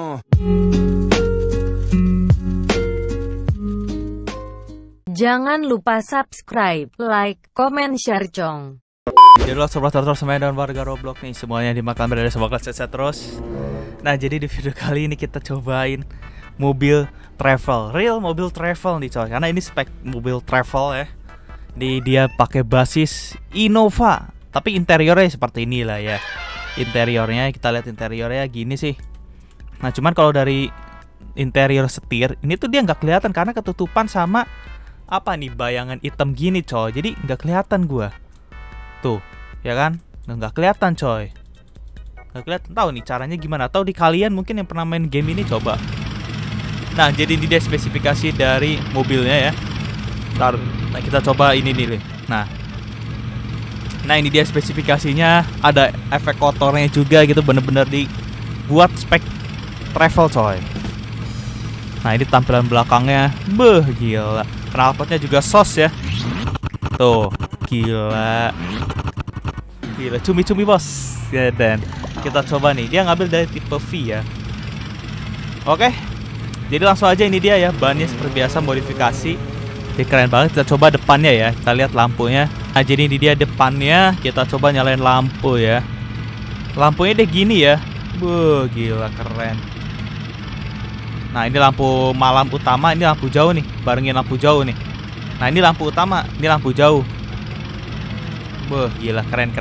Jangan lupa subscribe, like, comment, share, cong. Jadi lo sobat semuanya dan warga Roblox nih, semuanya dimakan berada sebuah kelas set terus. Nah, jadi di video kali ini kita cobain mobil travel, real mobil travel nih coy. Karena ini spek mobil travel ya. Dia pakai basis Innova, tapi interiornya seperti inilah ya. Interiornya kita lihat interiornya gini sih. Nah, cuman kalau dari interior setir ini tuh dia nggak kelihatan karena ketutupan sama apa nih bayangan hitam gini coy. Jadi nggak kelihatan gua. Tuh, ya kan? Nggak kelihatan coy. Nggak kelihatan. Tahu nih caranya gimana? Tahu di kalian mungkin yang pernah main game ini coba. Nah, jadi ini dia spesifikasi dari mobilnya ya. Ntar, nah kita coba ini nih. Nah, ini dia spesifikasinya. Ada efek kotornya juga gitu, bener-bener dibuat spek travel coy. Nah, ini tampilan belakangnya. Beuh, gila. Knalpotnya juga sos ya. Tuh, gila. Gila, cumi-cumi bos. Ya, dan kita coba nih. Dia ngambil dari tipe V ya. Oke. Jadi langsung aja ini dia ya. Bannya seperti biasa modifikasi. Ini keren banget. Kita coba depannya ya. Kita lihat lampunya. Nah, jadi ini dia depannya. Kita coba nyalain lampu ya. Lampunya deh gini ya. Buh, gila keren. Nah, ini lampu malam utama, ini lampu jauh nih, barengin lampu jauh nih. Nah, ini lampu utama, ini lampu jauh. Wah, gila keren.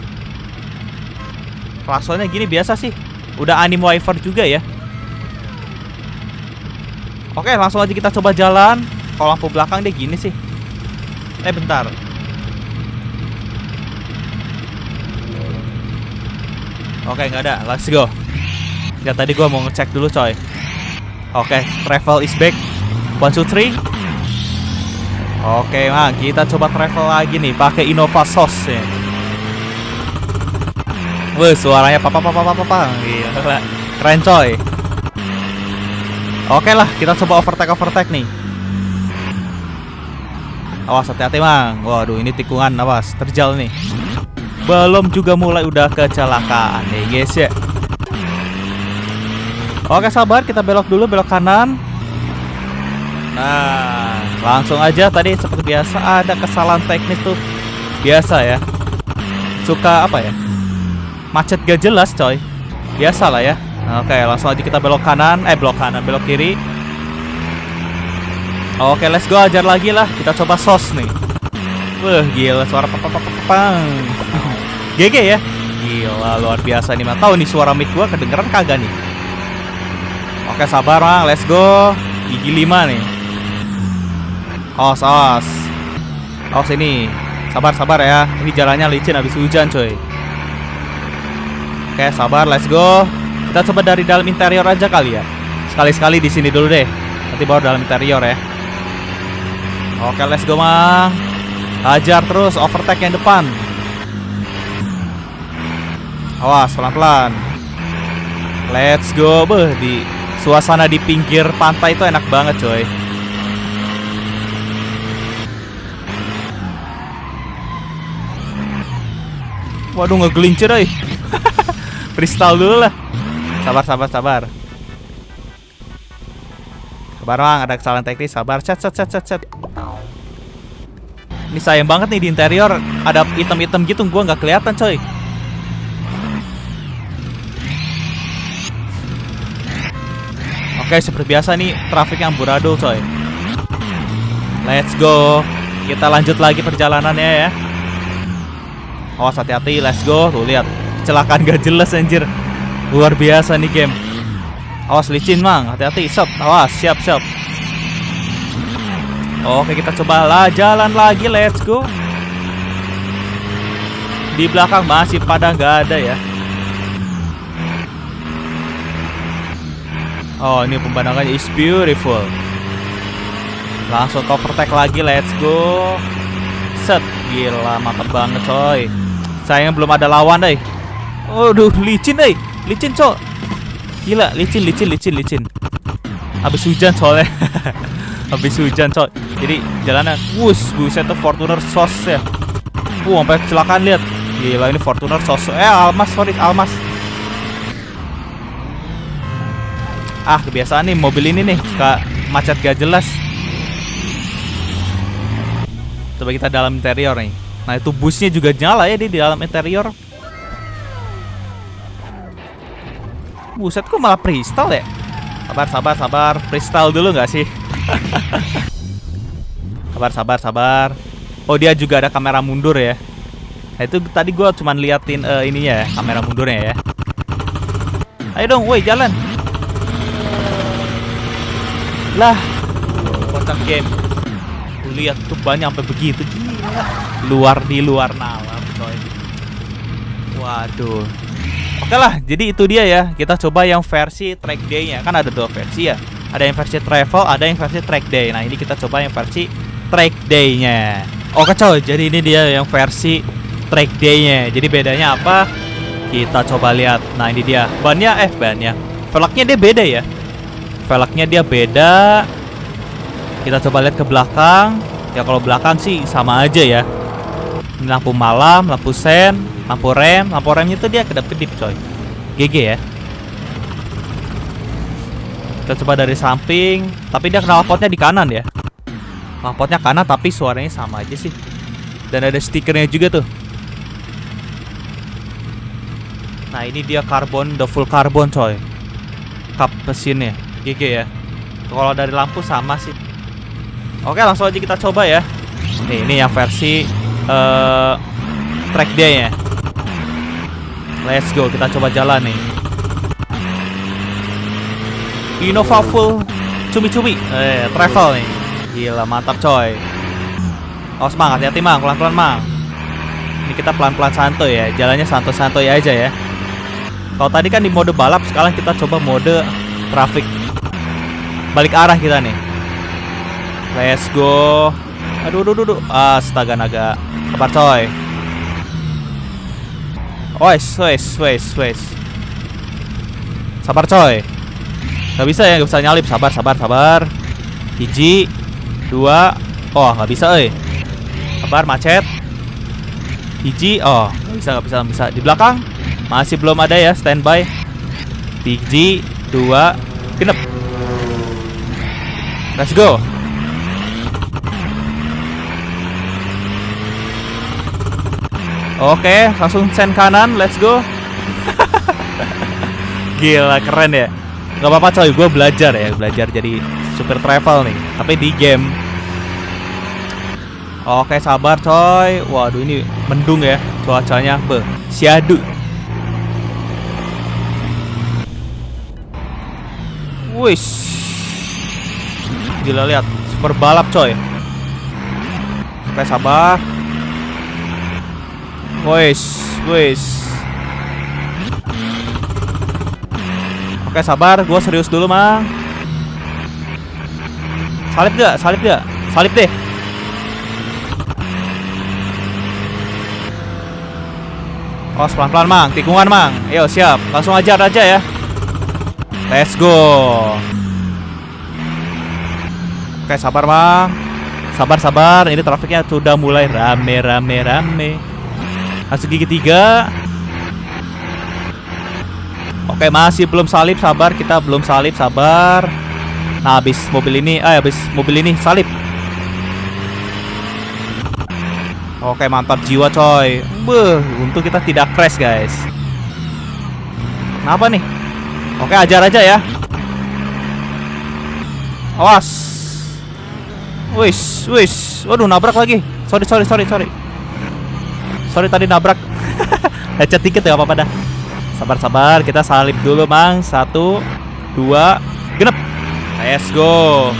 Klaksonnya gini biasa sih. Udah anim wiper juga ya. Oke, langsung aja kita coba jalan. Kalau lampu belakang dia gini sih. Bentar. Oke, nggak ada. Let's go. Ya tadi gua mau ngecek dulu coy. Oke, travel is back. 1, 2, 3. Oke, nah kita coba travel lagi nih pakai Innova Sos ya. Wah, suaranya papa. Gila, keren coy. Oke lah, kita coba overtake nih. Awas, hati-hati mang. Waduh, ini tikungan, awas, terjal nih. Belum juga mulai udah kecelakaan nih guys ya. Oke, sabar, kita belok dulu, belok kanan. Nah, langsung aja. Tadi seperti biasa ada kesalahan teknis tuh. Biasa ya. Suka apa ya? Macet gak jelas coy. Biasa lah ya. Oke, langsung aja kita belok kanan. Belok kiri. Oke, let's go, ajar lagi lah. Kita coba sos nih. Wah, gila suara pang. GG ya. Gila, luar biasa nih. Tahu nih suara mic gua kedengeran kagak nih? Oke, sabar mang, let's go. Gigi 5 nih. Awas ini. Sabar ya. Ini jalannya licin habis hujan coy. Oke, sabar, let's go. Kita coba dari dalam interior aja kali ya. Sekali-sekali di sini dulu deh. Nanti baru dalam interior ya. Oke, let's go mang. Hajar terus, overtake yang depan. Awas, pelan-pelan. Let's go. Beuh, di suasana di pinggir pantai itu enak banget coy. Waduh, ngegelincir deh. Freestyle dulu lah. Sabar. Sabar bang, ada kesalahan teknis. Sabar, set. Ini sayang banget nih di interior ada item-item gitu, gua nggak kelihatan coy. Oke, seperti biasa nih trafiknya amburadul coy. Let's go. Kita lanjut lagi perjalanannya ya. Awas, hati-hati, let's go. Tuh lihat, kecelakaan gak jelas anjir. Luar biasa nih game. Awas licin mang, hati-hati. Awas, siap. Oke, kita coba lah jalan lagi, let's go. Di belakang masih pada nggak ada ya. Oh, ini pemandangannya is beautiful. Langsung overtake lagi, let's go. Set, gila mantap banget coy. Sayangnya belum ada lawan deh. Aduh, licin coy. Gila, licin. Habis hujan soalnya. Habis hujan coy. Jadi jalanan, buset tuh Fortuner sos ya. Sampai kecelakaan lihat. Gila, ini Fortuner sos. Almas. Ah, kebiasaan nih mobil ini nih, suka macet gak jelas. Coba kita dalam interior nih. Nah, itu busnya juga nyala ya di dalam interior. Buset, kok malah freestyle ya? Sabar. Freestyle dulu nggak sih? Sabar. Oh, dia juga ada kamera mundur ya. Nah, itu tadi gue cuman liatin ininya ya, kamera mundurnya ya. Ayo dong, woi jalan. Lah, kocak game. Tuh lihat tuh banyak sampai begitu, gila. Di luar nalar, coy. Waduh. Oke lah, jadi itu dia ya. Kita coba yang versi track day-nya. Kan ada dua versi ya. Ada yang versi travel, ada yang versi track day. Nah, ini kita coba yang versi track day-nya. Oke coy, jadi ini dia yang versi track day-nya. Jadi bedanya apa? Kita coba lihat. Nah, ini dia. Bannya velgnya dia beda ya. Velgnya dia beda. Kita coba lihat ke belakang. Ya kalau belakang sih sama aja ya. Ini lampu malam, lampu sen, lampu rem. Lampu remnya itu dia kedap-kedip coy. GG ya. Kita coba dari samping. Tapi dia knalpotnya di kanan ya. Knalpotnya kanan tapi suaranya sama aja sih. Dan ada stikernya juga tuh. Nah, ini dia karbon, the full karbon coy. Kap mesinnya GG ya. Kalau dari lampu sama sih. Oke, langsung aja kita coba ya. Nih, ini yang versi track day nya. Let's go, kita coba jalan nih. Innova full cumi-cumi travel nih. Gila, mantap coy. Oh, semangat, hati-hati mang, pelan-pelan mang. Ini kita pelan-pelan santuy ya. Jalannya santuy-santuy aja ya. Kalau tadi kan di mode balap, sekarang kita coba mode traffic. Balik arah kita nih. Let's go. Aduh. Astaga naga. Sabar coy. Wes. Sabar coy. Gak bisa ya, gak bisa nyalip. Sabar. Hiji, dua. Oh, gak bisa Sabar, macet. Hiji, oh, gak bisa. Di belakang masih belum ada ya, standby. Hiji, dua, genep. Let's go. Oke, langsung sen kanan, let's go. Gila, keren ya. Gak apa-apa coy, gue belajar jadi super travel nih, tapi di game. Oke, sabar coy. Waduh, ini mendung ya cuacanya. Syadu. Wis. Gila, lihat, super balap coy. Oke, sabar. Wis. Oke, sabar, gue serius dulu mang. Salip gak? Salip deh. Oh, pelan-pelan mang, tikungan mang. Ayo siap, langsung ajar aja ya. Let's go. Oke, sabar mang. Sabar. Ini trafiknya sudah mulai rame. Masuk gigi 3. Oke, masih belum salip, sabar. Kita belum salip, sabar. Nah, habis mobil ini salip. Oke, mantap jiwa coy. Untung kita tidak crash guys. Kenapa nih? Oke, ajar aja ya. Awas. Wis. Waduh, nabrak lagi. Sorry. Sorry tadi nabrak. Lecet dikit ya, apa-apa dah. Sabar, kita salip dulu mang. 1, 2, genep. Let's go.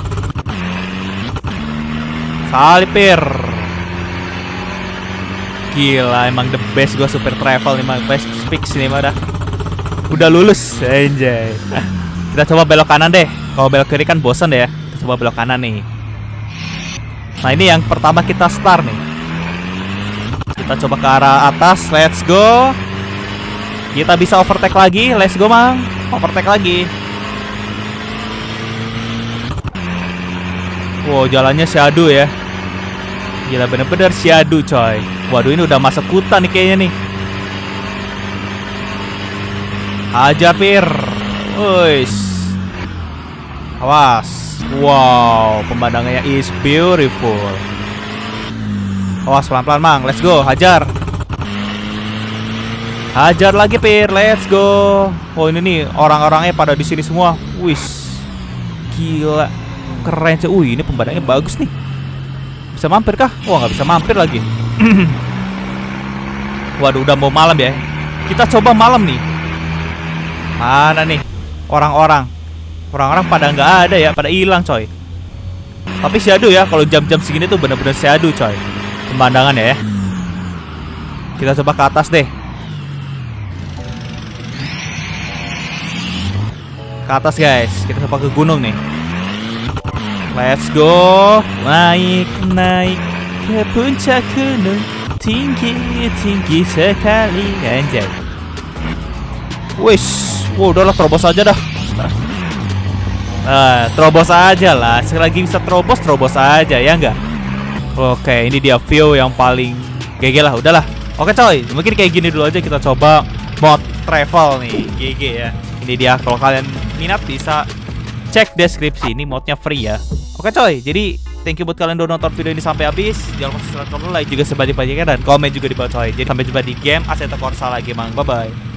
Salipir. Gila, emang the best gue super travel nih mang. Best fix nih mah dah. Udah lulus, anjay. Kita coba belok kanan deh. Kalau belok kiri kan bosan deh ya. Kita coba belok kanan nih. Nah, ini yang pertama kita start nih. Kita coba ke arah atas, let's go. Kita bisa overtake lagi, let's go mang. Overtake lagi. Wow, jalannya syadu ya. Gila, bener-bener syadu coy. Waduh, ini udah masuk hutan nih kayaknya nih. Hajar pir. Wush. Awas. Wow, pemandangannya is beautiful. Awas pelan-pelan Mang, let's go, hajar. Hajar lagi Pir, let's go. Oh ini nih orang-orangnya pada di sini semua. Wis, gila, keren sih. Ini pemandangannya bagus nih. Bisa mampir kah? Wah nggak bisa mampir lagi. Waduh udah mau malam ya. Kita coba malam nih. Mana nih orang-orang? Orang-orang pada nggak ada ya, pada hilang coy. Tapi syadu ya, kalau jam-jam segini tuh bener-bener syadu coy. Pemandangan ya. Kita coba ke atas deh. Ke atas guys, kita coba ke gunung nih. Let's go. Naik ke puncak gunung. Tinggi sekali. Anjay. Wis, udahlah terobos aja dah. Terobos aja lah. Sekali lagi bisa terobos aja ya enggak? Oke, ini dia view yang paling GG lah, udahlah. Oke coy, mungkin kayak gini dulu aja kita coba mod travel nih, GG ya. Ini dia, kalau kalian minat bisa cek deskripsi, ini modnya free ya. Oke coy, jadi thank you buat kalian udah nonton video ini sampai habis. Jangan lupa subscribe, like juga sebanyak-banyaknya dan komen juga di bawah coy. Jadi sampai jumpa di game Assetto Corsa lagi mang, bye bye.